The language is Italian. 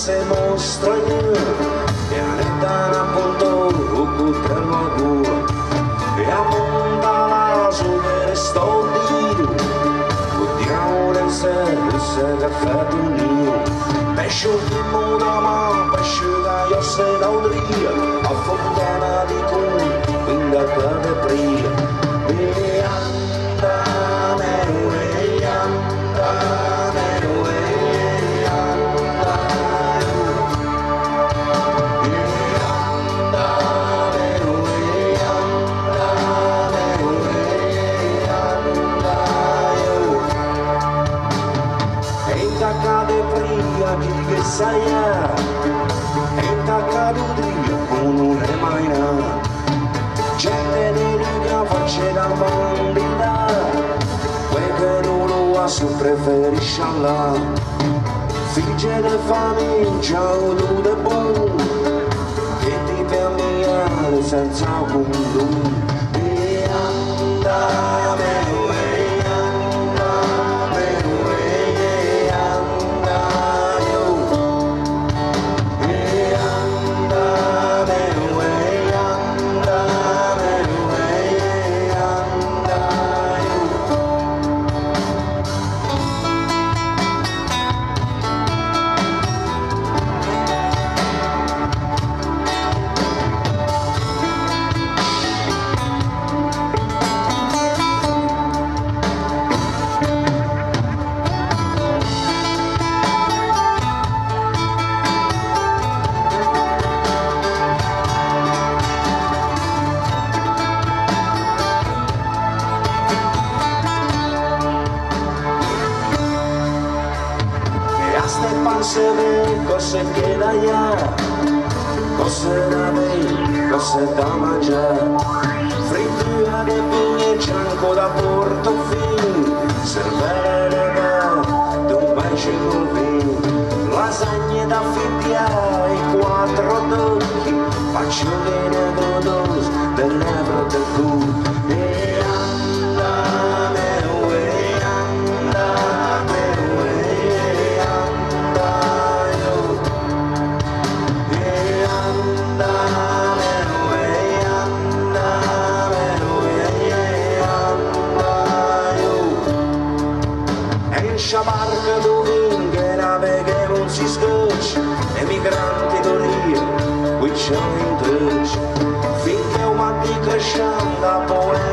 se mostra e arredana appunto il coltello a cuore e ammonta la sopra sto dio guardiamo nel cielo se caffè d'unio pesce di moda ma pesce che io se l'audria a fontana di cui quindi a cade pria e anda che sai e taccato Dio con non è mai nato gente che faccia da bambina quel che non lo ha su preferisce là figlie di famiglia o tu de buon che ti permeare senza condono e andare se ve cose che da ya cose da me cose da mangiare frittura di pigne cianco da Portofino cervelle d'un bacio col vino lasagne da fittiare i quattro tocchi faccioline godose dell'Ebro del culo e la barca dove navega non si scoccia emigranti d'Oria qui c'è un intreccio finché un matti crescendo a poi